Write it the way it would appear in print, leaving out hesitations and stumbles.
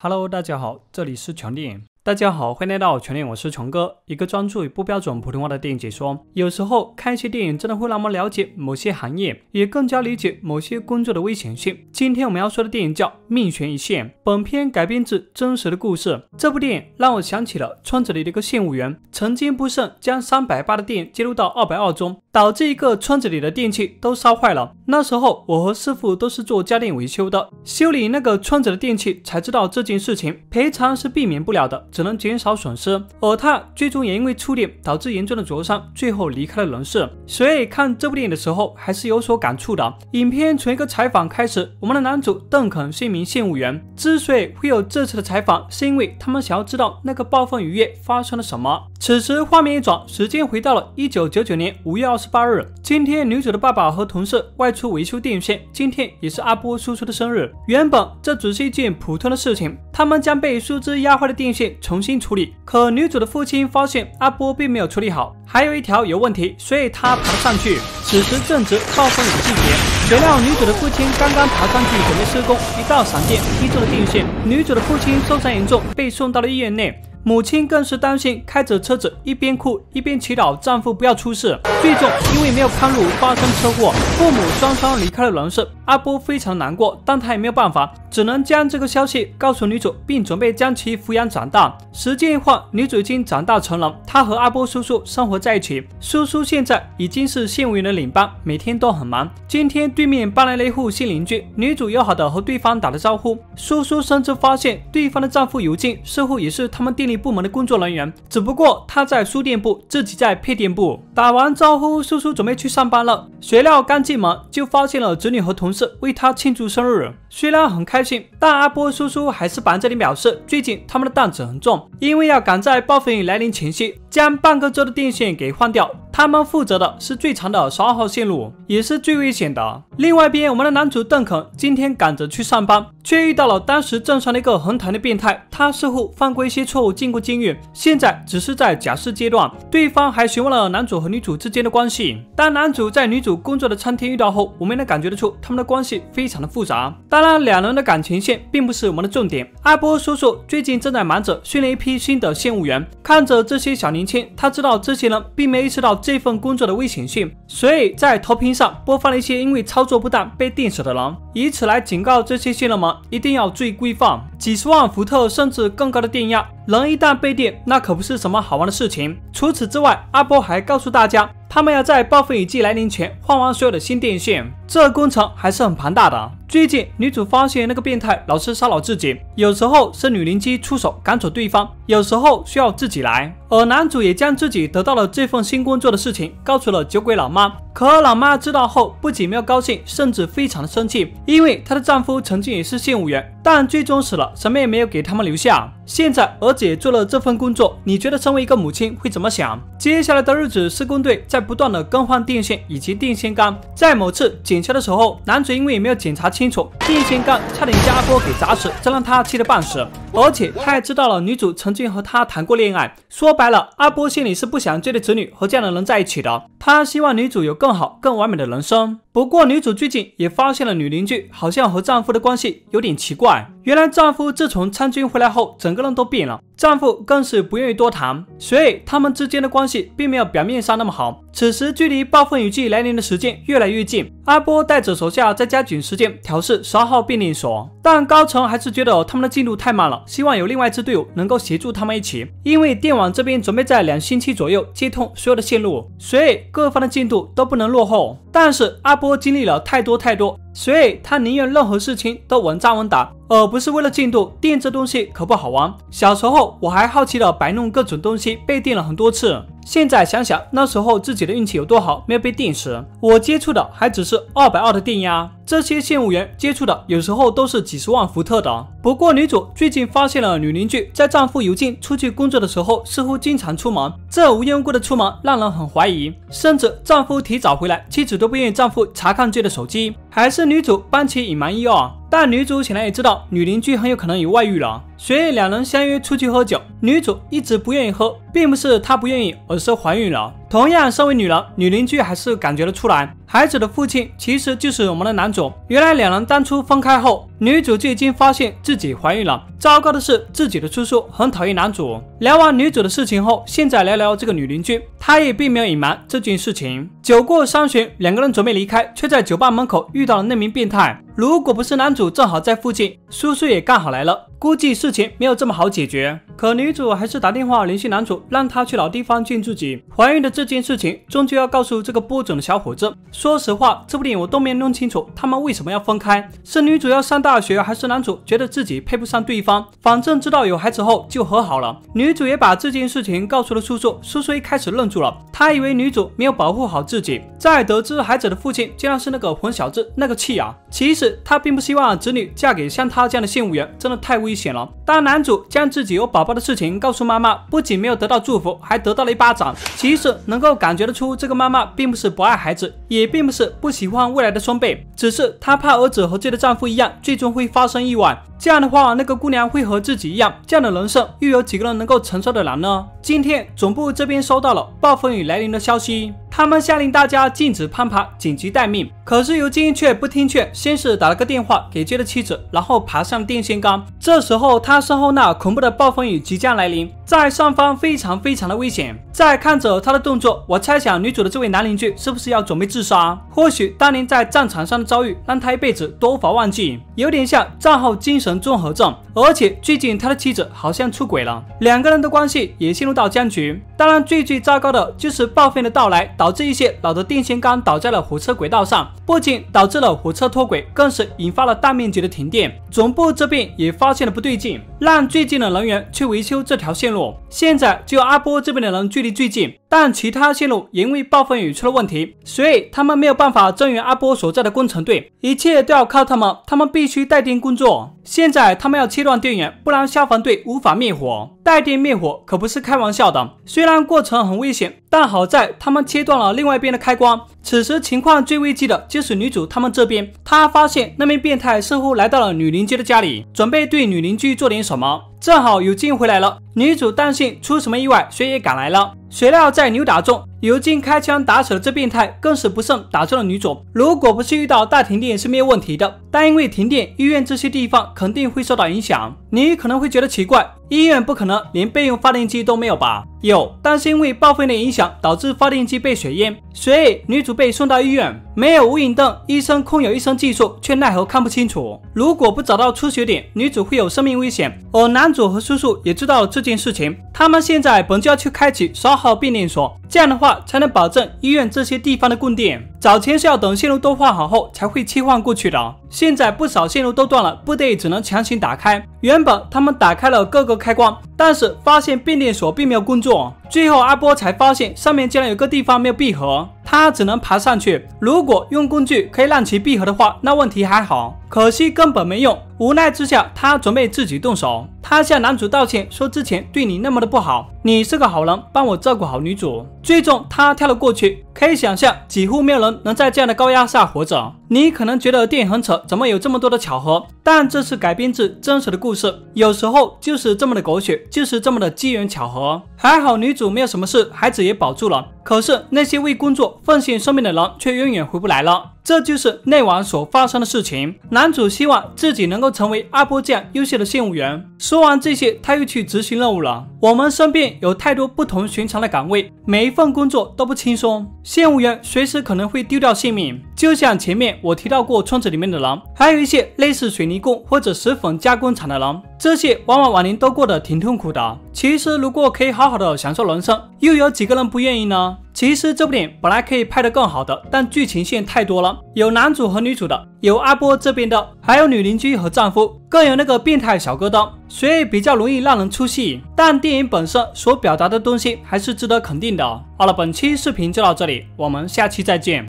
Hello， 大家好，这里是全电影。大家好，欢迎来到全电影，我是全哥，一个专注于不标准普通话的电影解说。有时候看一些电影，真的会让我们了解某些行业，也更加理解某些工作的危险性。今天我们要说的电影叫《命悬一线》，本片改编自真实的故事。这部电影让我想起了村子里的一个线务员，曾经不慎将380的电接入到220中，导致一个村子里的电器都烧坏了。那时候我和师傅都是做家电维修的，修理那个村子的电器，才知道这件事情赔偿是避免不了的，只能减少损失。而他最终也因为触电导致严重的灼伤，最后离开了人世。所以看这部电影的时候还是有所感触的。影片从一个采访开始，我们的男主邓肯是一名线务员，之所以会有这次的采访，是因为他们想要知道那个暴风雨夜发生了什么。此时画面一转，时间回到了1999年5月28日。今天女主的爸爸和同事外出维修电线，今天也是阿波叔叔的生日。原本这只是一件普通的事情，他们将被树枝压坏的电线重新处理。可女主的父亲发现阿波并没有处理好，还有一条有问题，所以他爬了上去。此时正值暴风雨的季节，谁料女主的父亲刚刚爬上去准备施工，一道闪电劈中了电线，女主的父亲受伤严重，被送到了医院内。母亲更是担心，开着车子一边哭一边祈祷丈夫不要出事。最终因为没有看路发生车祸，父母双双离开了人世。阿波非常难过，但他也没有办法，只能将这个消息告诉女主，并准备将其抚养长大。时间一晃，女主已经长大成人，她和阿波叔叔生活在一起。叔叔现在已经是线务员的领班，每天都很忙。今天对面搬来了一户新邻居，女主友好的和对方打了招呼。叔叔甚至发现对方的丈夫尤金似乎也是他们店里部门的工作人员，只不过他在书店部，自己在配电部。打完招呼，叔叔准备去上班了，谁料刚进门就发现了子女和同事为他庆祝生日。虽然很开心，但阿波叔叔还是板着脸表示，最近他们的担子很重，因为要赶在暴风雨来临前夕将半个州的电线给换掉。他们负责的是最长的12号线路，也是最危险的。另外一边，我们的男主邓肯今天赶着去上班，却遇到了当时镇上的一个很讨厌的变态。他似乎犯过一些错误，进过监狱，现在只是在假释阶段。对方还询问了男主和女主之间的关系。当男主在女主工作的餐厅遇到后，我们能感觉得出他们的关系非常的复杂。当然，两人的感情线并不是我们的重点。阿波叔叔最近正在忙着训练一批新的线务员，看着这些小年轻，他知道这些人并没意识到这份工作的危险性，所以在投屏上播放了一些因为操作不当被电死的人，以此来警告这些新人们一定要注意规范。几十万伏特甚至更高的电压，人一旦被电，那可不是什么好玩的事情。除此之外，阿波还告诉大家，他们要在暴风雨季来临前换完所有的新电线，这工程还是很庞大的。最近女主发现那个变态老是骚扰自己，有时候是女邻居出手赶走对方，有时候需要自己来。而男主也将自己得到了这份新工作的事情告诉了酒鬼老妈，可老妈知道后不仅没有高兴，甚至非常的生气，因为她的丈夫曾经也是线务员，但最终死了，什么也没有给他们留下。现在儿子也做了这份工作，你觉得身为一个母亲会怎么想？接下来的日子，施工队在不断的更换电线以及电线杆。在某次检查的时候，男主因为没有检查清楚，电线杆差点将阿波给砸死，这让他气得半死。而且他还知道了女主曾经和他谈过恋爱。说白了，阿波心里是不想自己的子女和这样的人在一起的，他希望女主有更好更完美的人生。不过女主最近也发现了女邻居好像和丈夫的关系有点奇怪，原来丈夫自从参军回来后整个人都变了，丈夫更是不愿意多谈，所以他们之间的关系并没有表面上那么好。此时距离暴风雨季来临的时间越来越近，阿波带着手下在加紧时间调试12号变电所，但高层还是觉得他们的进度太慢了，希望有另外一支队伍能够协助他们一起，因为电网这边准备在2星期左右接通所有的线路，所以各方的进度都不能落后。但是阿波经历了太多，所以他宁愿任何事情都稳扎稳打，而不是为了进度。电这东西可不好玩，小时候我还好奇的摆弄各种东西，被电了很多次。现在想想那时候自己的运气有多好，没有被电死。我接触的还只是220的电压，这些线务员接触的有时候都是几十万伏特的。不过女主最近发现了女邻居在丈夫尤金出去工作的时候似乎经常出门，这无缘无故的出门让人很怀疑，甚至丈夫提早回来，妻子都不愿意丈夫查看自己的手机，还是女主帮其隐瞒一二。但女主显然也知道女邻居很有可能有外遇了，所以两人相约出去喝酒。女主一直不愿意喝，并不是她不愿意，而是怀孕了。同样身为女人，女邻居还是感觉得出来，孩子的父亲其实就是我们的男主。原来两人当初分开后， 女主就已经发现自己怀孕了。糟糕的是，自己的叔叔很讨厌男主。聊完女主的事情后，现在聊聊这个女邻居，她也并没有隐瞒这件事情。酒过3巡，两个人准备离开，却在酒吧门口遇到了那名变态。如果不是男主正好在附近，叔叔也刚好来了，估计事情没有这么好解决。可女主还是打电话联系男主，让他去老地方见自己。怀孕的这件事情终究要告诉这个播种的小伙子。说实话，这部电影我都没弄清楚他们为什么要分开，是女主要上大学，还是男主觉得自己配不上对方？反正知道有孩子后就和好了。女主也把这件事情告诉了叔叔，叔叔一开始愣住了，他以为女主没有保护好自己，在得知孩子的父亲竟然是那个混小子，那个气啊！其实他并不希望子女嫁给像他这样的业务员，真的太危险了。当男主将自己有宝宝的事情告诉妈妈，不仅没有得到祝福，还得到了一巴掌。其实能够感觉得出，这个妈妈并不是不爱孩子，也并不是不喜欢未来的孙辈，只是她怕儿子和自己的丈夫一样，最终会发生意外。这样的话，那个姑娘会和自己一样，这样的人生又有几个人能够承受得了呢？今天总部这边收到了暴风雨来临的消息，他们下令大家禁止攀爬，紧急待命。可是尤金却不听劝，先是打了个电话给接的妻子，然后爬上电线杆。这时候他身后那恐怖的暴风雨即将来临，在上方非常的危险。再看着他的动作，我猜想女主的这位男邻居是不是要准备自杀？或许当年在战场上的遭遇让他一辈子都无法忘记，有点像战后精神综合症。而且最近他的妻子好像出轨了，两个人的关系也陷入到僵局。当然最糟糕的就是暴风的到来，导致一些老的电线杆倒在了火车轨道上，不仅导致了火车脱轨，更是引发了大面积的停电。总部这边也发现了不对劲，让最近的人员去维修这条线路。现在只有阿波这边的人距离最近，但其他线路也因为暴风雨出了问题，所以他们没有办法增援阿波所在的工程队，一切都要靠他们必须带电工作。现在他们要切断电源，不然消防队无法灭火。带电灭火可不是开玩笑的，虽然过程很危险，但好在他们切断了另外一边的开关。此时情况最危机的就是女主他们这边，她发现那名变态似乎来到了女邻居的家里，准备对女邻居做点什么。正好尤金回来了，女主担心出什么意外，所以也赶来了。谁料在扭打中，尤金开枪打死了这变态，更是不慎打中了女主。如果不是遇到大停电是没有问题的，但因为停电，医院这些地方肯定会受到影响。你可能会觉得奇怪，医院不可能连备用发电机都没有吧？有，但是因为暴风的影响导致发电机被水淹，所以女主被送到医院。没有无影灯，医生空有一身技术，却奈何看不清楚。如果不找到出血点，女主会有生命危险。而男主和叔叔也知道了这件事情，他们现在本就要去开启烧耗变电所，这样的话才能保证医院这些地方的供电。早前是要等线路都换好后才会切换过去的，现在不少线路都断了，部队只能强行打开。原本他们打开了各个开关，但是发现变电所并没有工作，最后阿波才发现上面竟然有个地方没有闭合，他只能爬上去。如果用工具可以让其闭合的话，那问题还好，可惜根本没用。无奈之下，他准备自己动手。他向男主道歉，说之前对你那么的不好，你是个好人，帮我照顾好女主。最终他跳了过去，可以想象几乎没有人能在这样的高压下活着。你可能觉得电影很扯，怎么有这么多的巧合？但这是改编自真实的故事，有时候就是这么的狗血，就是这么的机缘巧合。还好女主没有什么事，孩子也保住了。可是那些为工作奉献生命的人却永远回不来了。这就是那晚所发生的事情。男主希望自己能够成为阿波这样优秀的线务员。说完这些，他又去执行任务了。我们身边有太多不同寻常的岗位，每一份工作都不轻松，线务员随时可能会丢掉性命。就像前面我提到过村子里面的人，还有一些类似水泥工或者石粉加工厂的人，这些往往晚年都过得挺痛苦的。其实如果可以好好的享受人生，又有几个人不愿意呢？其实这部电影本来可以拍得更好的，但剧情线太多了，有男主和女主的，有阿波这边的，还有女邻居和丈夫，更有那个变态小哥的，所以比较容易让人出戏。但电影本身所表达的东西还是值得肯定的。好了，本期视频就到这里，我们下期再见。